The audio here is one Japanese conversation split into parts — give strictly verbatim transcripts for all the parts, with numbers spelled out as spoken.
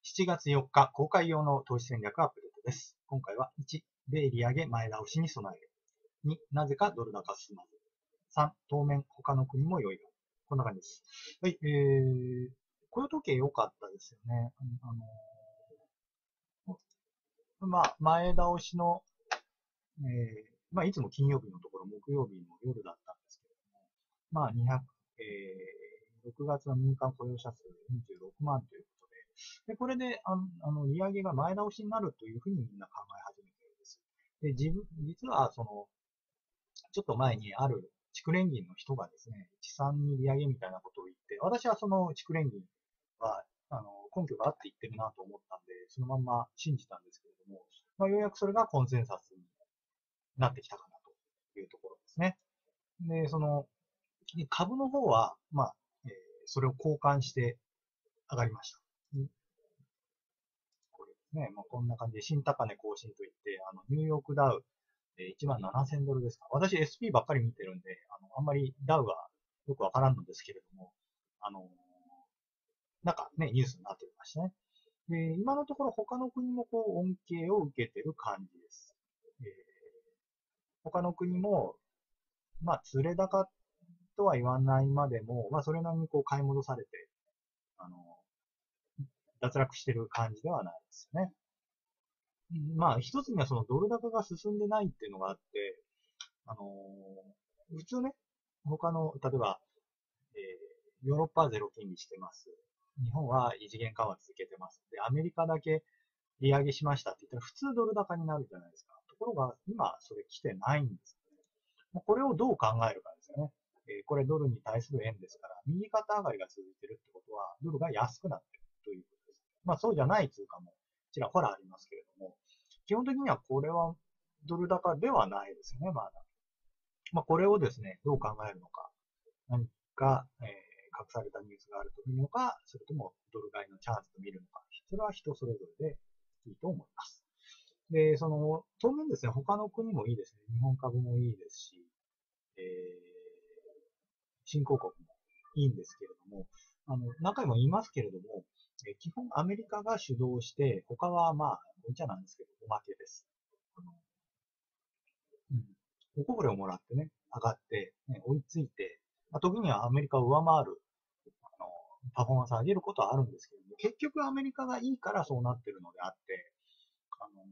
しちがつよっか公開用の投資戦略アップデートです。今回はいち、米利上げ前倒しに備える。に、なぜかドル高進まず。さん、当面他の国も良いが。こんな感じです。はい、えー、雇用統計良かったですよね。あのー、まあ、前倒しの、えー、まあ、いつも金曜日のところ、木曜日の夜だったんですけれども、まあ、にひゃく、えー、ろくがつの民間雇用者数にじゅうろくまんということで、で、これで、あの、あの利上げが前倒しになるというふうにみんな考え始めているんです。で、自分、実は、その、ちょっと前にある地区連銀の人がですね、一さんに利上げみたいなことを言って、私はその地区連銀は、あの、根拠があって言ってるなと思ったんで、そのまんま信じたんですけれども、まあ、ようやくそれがコンセンサスになってきたかなというところですね。で、その、株の方は、まあ、えーそれを交換して上がりました。これですね、まあ、こんな感じで新高値更新といって、あの、ニューヨークダウ、えーいちまんななせんドルですか。私 エスピー ばっかり見てるんで、あの、あんまりダウがよくわからんのですけれども、あのーなんかね、ニュースになってましたね。で、今のところ他の国もこう恩恵を受けてる感じです。えー他の国も、まあ、連れ高とは言わないまでも、まあ、それなりにこう買い戻されて、あの、脱落してる感じではないですよね。まあ、一つにはそのドル高が進んでないっていうのがあって、あのー普通ね、他の、例えば、えーヨーロッパはゼロ金利してます。日本は異次元緩和続けてます。で、アメリカだけ利上げしましたって言ったら普通ドル高になるじゃないですか。ところが、今それ来てないんですよね。これをどう考えるかですよね。えーこれドルに対する円ですから、右肩上がりが続いてるってことは、ドルが安くなってるということです。まあそうじゃない通貨もちらほらありますけれども、基本的にはこれはドル高ではないですよね、まだ。まあこれをですね、どう考えるのか。何か、えー隠されたニュースがあると見るのか、それともドル買いのチャンスと見るのか、それは人それぞれでいいと思います。で、その、当面ですね、他の国もいいですね。日本株もいいですし、えー、新興国もいいんですけれども、あの、何回も言いますけれども、え基本アメリカが主導して、他はまあ、おもちゃなんですけど、おまけです。あのうん。おこぼれをもらってね、上がって、ね、追いついて、まあ、時にはアメリカを上回る、あの、パフォーマンスを上げることはあるんですけども、結局アメリカがいいからそうなってるのであって、あの、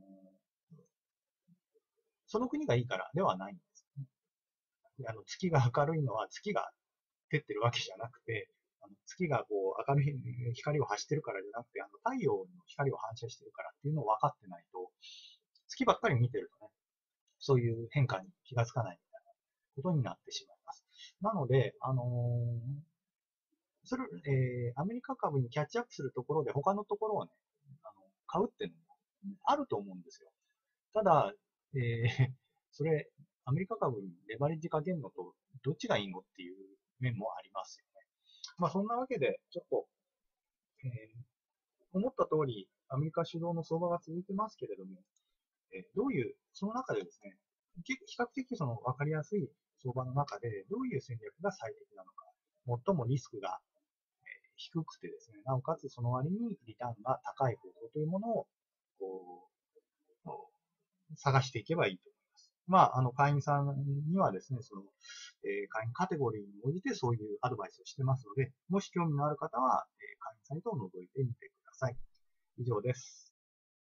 その国がいいからではないんですね。あの、月が明るいのは月が照ってるわけじゃなくて、あの月がこう明るい光を発してるからじゃなくて、あの太陽の光を反射してるからっていうのを分かってないと、月ばっかり見てるとね、そういう変化に気がつかないみたいなことになってしまいます。なので、あのーそれ、えー、アメリカ株にキャッチアップするところで他のところをね、あの、買うっていうのもあると思うんですよ。ただ、えー、それ、アメリカ株にレバレッジかけるのと、どっちがいいのっていう面もありますよね。まあそんなわけで、ちょっと、えー思った通り、アメリカ主導の相場が続いてますけれども、えーどういう、その中でですね、結構比較的その分かりやすい相場の中で、どういう戦略が最適なのか、最もリスクが低くてですね、なおかつその割にリターンが高い方法というものを、こう、探していけばいいと思います。まあ、あの、会員さんにはですね、その、えー会員カテゴリーに応じてそういうアドバイスをしてますので、もし興味のある方は、えー会員サイトを覗いてみてください。以上です。